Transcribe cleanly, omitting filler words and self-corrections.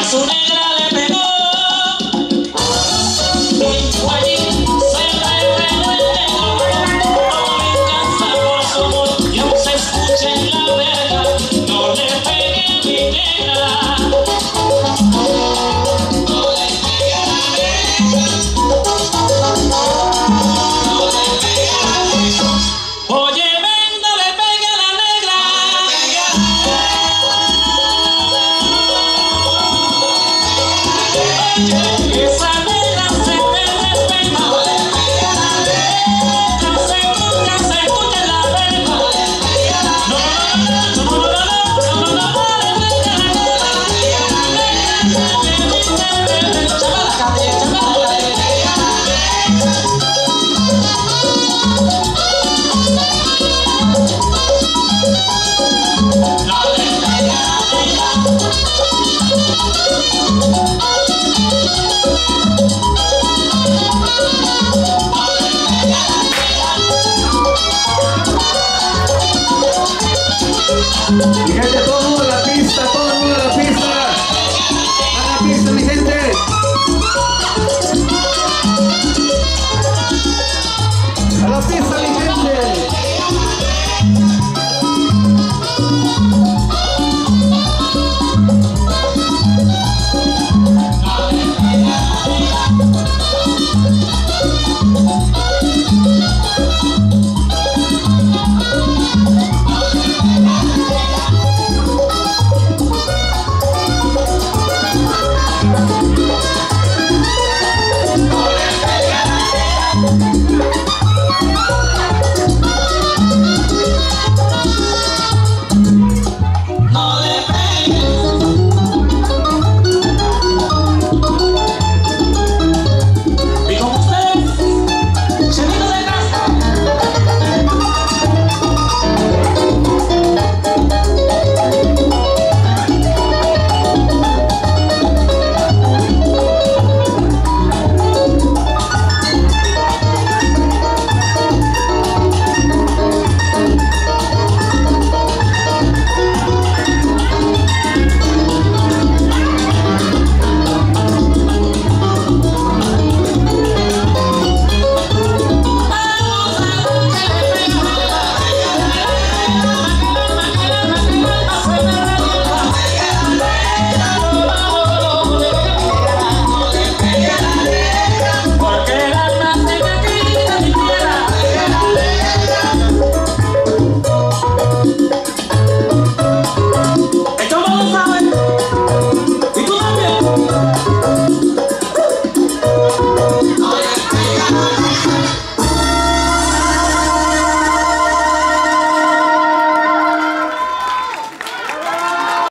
su negra le pegó. Y allí se reveló. No le cansa por su amor y aún se escucha en la verga. No le pegue a mi negra. No le pegue a la negra. No le pegue a la negra. Oye, ven, no le pegue a la negra. Esa negra se te respeta. No le pegue a la negra. Se escucha en la verga. No, no, no, no, no, no, no, no, no, Mi gente, todo el mundo a la pista, todo el mundo a la pista. A la pista, mi gente. A la pista, mi gente. esto no lo sabes. Y tú también.